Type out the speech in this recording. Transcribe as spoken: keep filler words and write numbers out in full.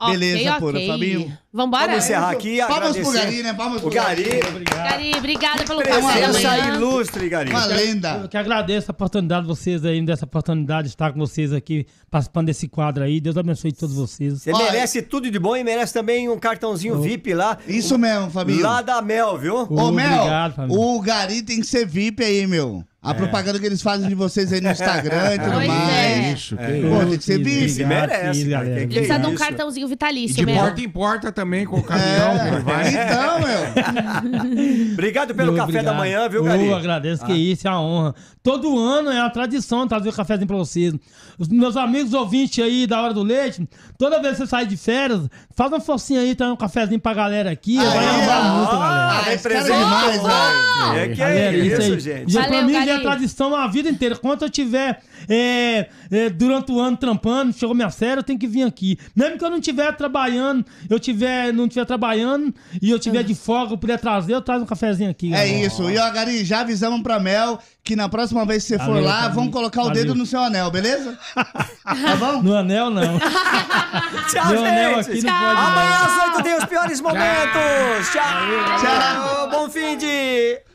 Beleza, okay, pô, okay. Fabinho. Vambora. Vamos encerrar aqui. Palmas pro agradecer. Gari, né? Palmas pro O Gari. Obrigado. Gari, obrigada pelo café da Presença manhã. ilustre, Gari. Uma lenda. Eu que agradeço a oportunidade de vocês aí, dessa oportunidade de estar com vocês aqui, participando desse quadro aí. Deus abençoe todos vocês. Você Olha, merece tudo de bom e merece também um cartãozinho V I P lá. Isso mesmo, Fabinho. Lá da Mel, viu? Ô, Mel, Obrigado, Fabinho. o Gari tem que ser V I P aí, meu. A propaganda que eles fazem de vocês aí no Instagram e tudo Pois mais. é. Isso, que Pô, tem que ser V I P. Se merece, cara. galera. Que que Precisa de um isso? cartãozinho E vitalício de mesmo. porta em porta também, com o caminhão. É, vai. então, meu. Obrigado pelo café Obrigado. da manhã, viu, Eu Gari? agradeço, que isso, é uma honra. Todo ano é uma tradição trazer o cafezinho pra vocês. Os meus amigos ouvintes aí da Hora do Leite, toda vez que você sai de férias, faz uma forcinha aí, traz um cafezinho pra galera aqui. Aí, vai ajudar ó. muito, galera. Ah, esse cara é representa. demais, velho. É que Galera, é isso, aí. gente. Já, Valeu, pra mim já é Gari. tradição a vida inteira. Quando eu tiver é, é, durante o ano trampando, chegou minha série, eu tenho que vir aqui. Mesmo que eu não estiver trabalhando, eu tiver, não estiver trabalhando e eu tiver de folga, eu puder trazer, eu trago um cafezinho aqui. É galera. isso. E ó, Gari, já avisamos pra Mel que na próxima vez que você for Valeu, lá, Fabinho. vamos colocar o Valeu. dedo no seu anel, beleza? Tá bom? No anel, não. Tchau, Meu anel gente. aqui não pode, não. Amanhã às oito tem os piores momentos. Tchau. Tchau. Bom fim de...